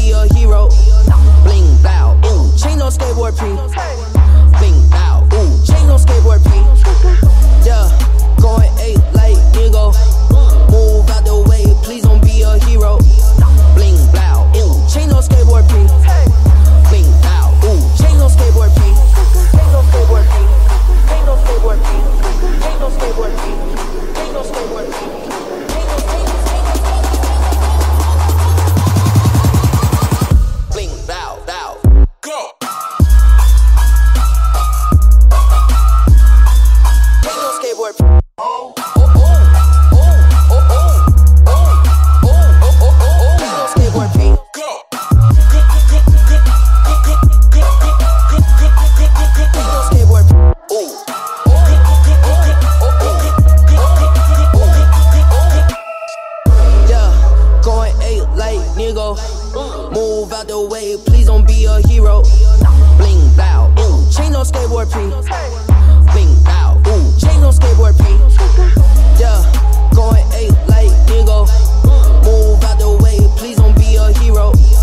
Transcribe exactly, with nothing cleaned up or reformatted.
be a hero. Bling bow, ooh, chain on skateboard P. Bling bow, ooh, chain on skateboard P. Yeah, going eight like nigga. Move out the way, please don't be a hero. Bling bow, ooh, chain on skateboard P. Bling bow, ooh, chain on skateboard P. Chain on skateboard P. Chain on skateboard P. Chain on skateboard P. Chain on skateboard P. Bling bow, bow, go. Chain on skateboard P. Oh, oh, oh, oh, oh, oh, oh, oh, oh, oh, chain on skateboard P. Go. Move out the way, please don't be a hero. Bling bow, ooh, chain on skateboard P. Bling bow, ooh, chain on skateboard P. Yeah, going eight like nigga. Move out the way, please don't be a hero.